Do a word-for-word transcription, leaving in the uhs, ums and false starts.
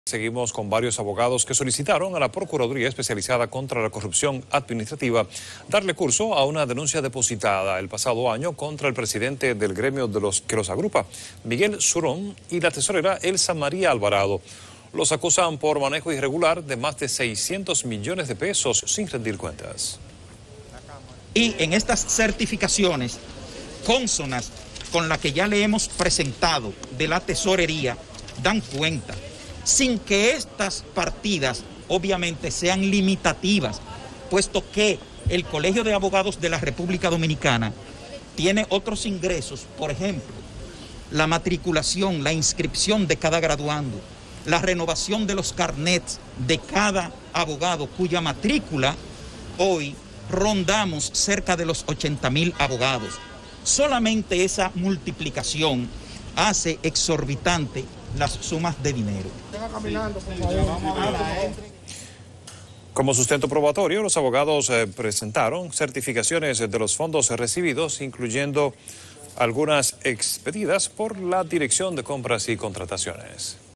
Seguimos con varios abogados que solicitaron a la Procuraduría Especializada contra la Corrupción Administrativa darle curso a una denuncia depositada el pasado año contra el presidente del gremio de los que los agrupa, Miguel Surón, y la tesorera Elsa María Alvarado. Los acusan por manejo irregular de más de seiscientos millones de pesos sin rendir cuentas. Y en estas certificaciones cónsonas con la que ya le hemos presentado de la tesorería dan cuenta, sin que estas partidas obviamente sean limitativas, puesto que el Colegio de Abogados de la República Dominicana tiene otros ingresos, por ejemplo, la matriculación, la inscripción de cada graduando, la renovación de los carnets de cada abogado cuya matrícula hoy rondamos cerca de los ochenta mil abogados. Solamente esa multiplicación hace exorbitante las sumas de dinero. Como sustento probatorio, los abogados eh, presentaron certificaciones de los fondos recibidos, incluyendo algunas expedidas por la Dirección de Compras y Contrataciones.